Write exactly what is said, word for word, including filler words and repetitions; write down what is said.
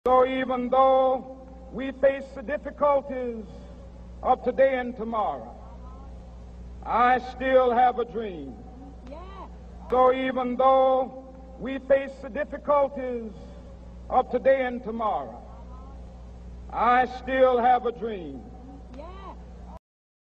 So even though we face the difficulties of today and tomorrow, I still have a dream. So even though we face the difficulties of today and tomorrow, I still have a dream.